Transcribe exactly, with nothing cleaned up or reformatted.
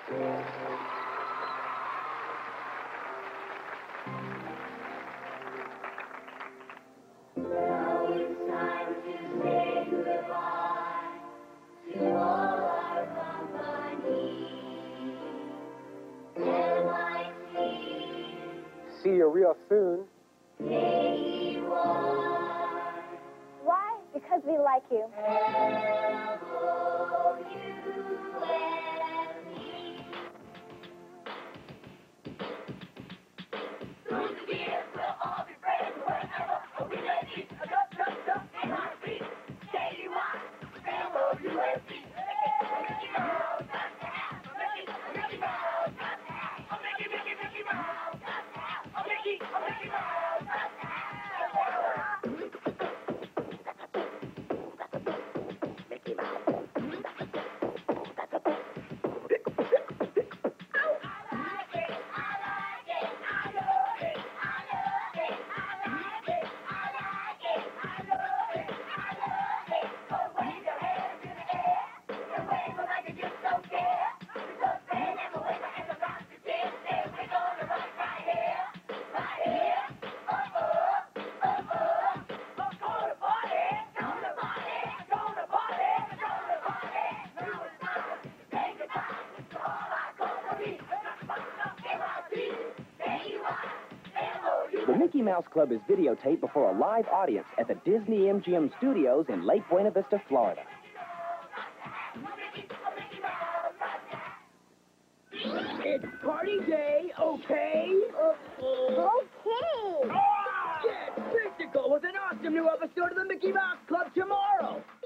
Now it's time to say goodbye to all our company. M I C. See you real soon. Why? Because we like you. The Mickey Mouse Club is videotaped before a live audience at the Disney M G M Studios in Lake Buena Vista, Florida. It's party day, okay? Okay. Get physical with an awesome new episode of the Mickey Mouse Club tomorrow.